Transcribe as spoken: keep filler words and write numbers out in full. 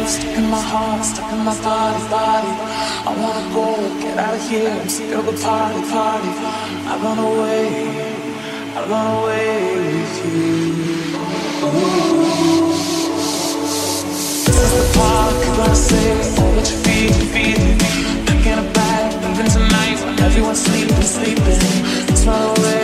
stuck in my heart, stuck in my body, body. I wanna go, get out of here, I'm sick of the party, party. I run away, I run away with you. Ooh. This is the part, you gotta say all that you feel, feel. Thinking about leaving tonight when everyone's sleeping, sleeping. It's my way.